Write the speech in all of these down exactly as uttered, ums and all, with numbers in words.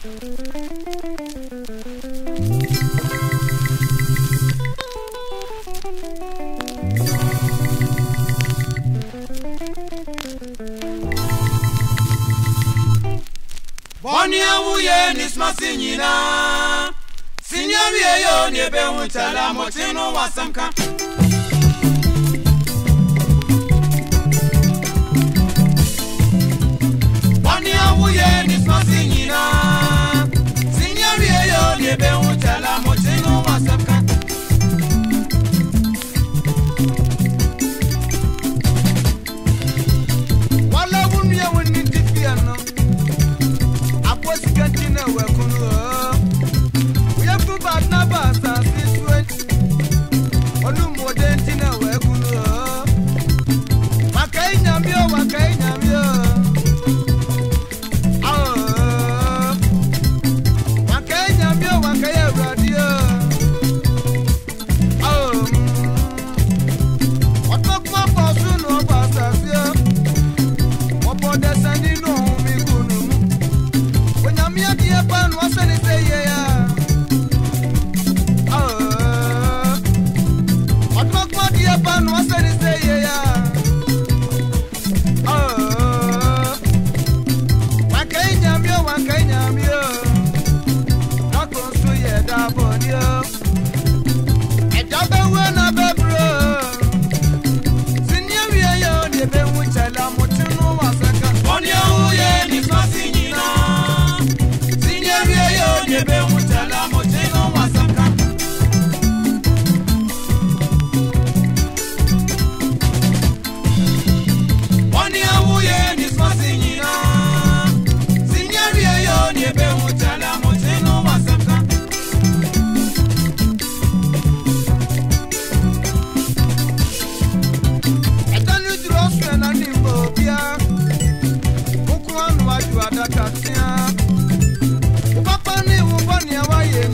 Bonia wuye nismasinyina Sinyawie yo niebe untala motino wasamka Bonia wuye nismasinyina Sinyawie yo niebe untala motino wasamka Wala wunye wuni tifiano What's the cantina we're going to we have to back now, but this way. Or no more than dinner we're going to Wakaya, Wakaya, oh, Wakaya, Wakaya, radio. Oh, what the fuck was soon or past here? What about the Sunday? No. Dear pan was anything, yeah. Oh, what my dear pan was anything, yeah. Oh, one can yam you, one can yam you. Not going to yet, upon you. A double one of a bro. Senior, you're the Ben which I love what you know was a gun. On your way, it's not seen. Yebe mutala moteno wasaka Wani awuye nismasinyina Sinyari yo yebe mutala moteno wasaka Etanu droswe na nimbobia Mukwanu waju adakatia Papa ni ubani awaye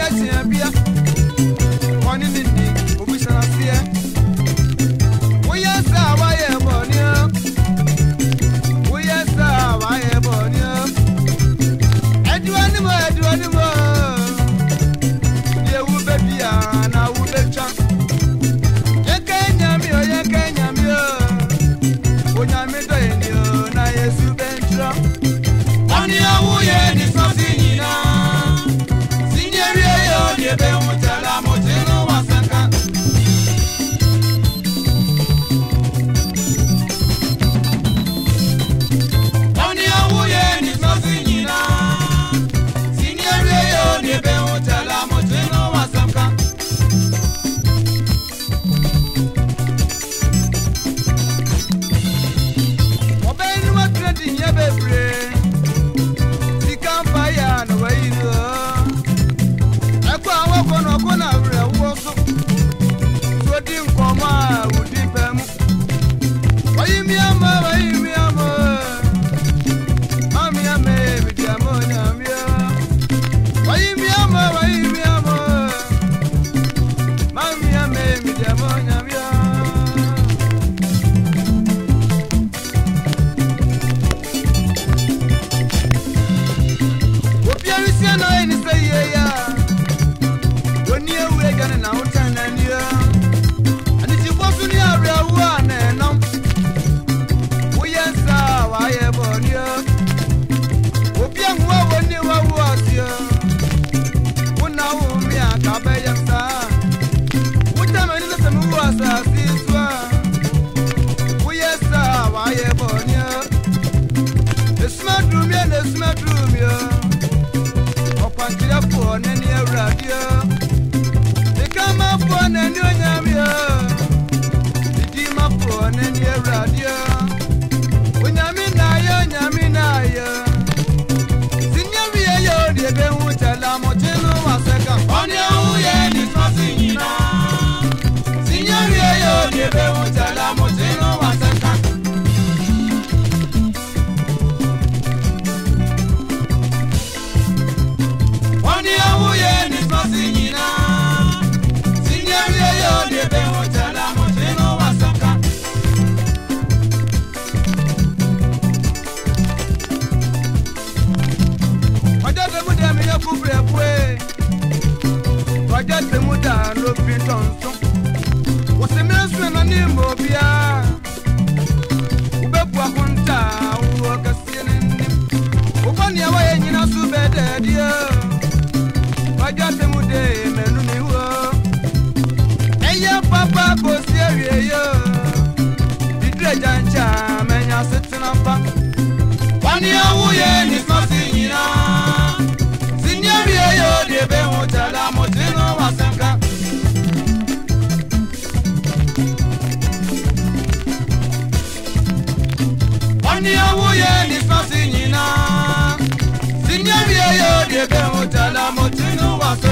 Senior, you, you, you, you, you, you, you,